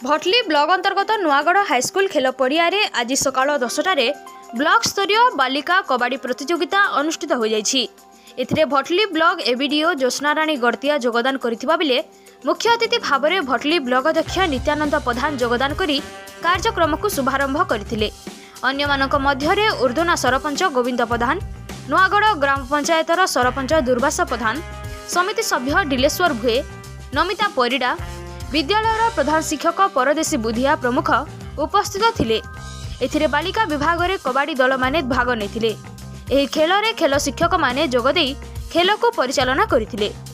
Bhatli block अंतर्गत Nuagarh high school खेल पड़िया आज सकाल 10टार ब्लॉक स्तरीय बालिका कबाड़ी प्रतियोगिता अनुष्ठित हो जाइछि। एथिरे भटली ब्लॉक एबीडीओ ज्योत्स्नाराणी गड़तिया योगदान करथिबा बेले मुख्य अतिथि भाव में भटली ब्लॉक अध्यक्ष नित्यानंद प्रधान योगदान करी कार्यक्रम को शुभारंभ करथिले। अन्यमानक मध्यरे उर्दुना सरपंच गोविंद प्रधान, नुआगढ़ ग्राम पंचायतर सरपंच दुर्वासा प्रधान, समिति सभ्य डिलेश्वर भुए, नमिता परिडा, विद्यालयर प्रधान शिक्षक परदेशी बुधिया प्रमुख उपस्थित थिले। एथिरे बालिका विभाग में कबाड़ी दल माने भाग नेथिले। एही खेल रे खेल शिक्षक माने जोगदेई खेल को परिचालना करथिले।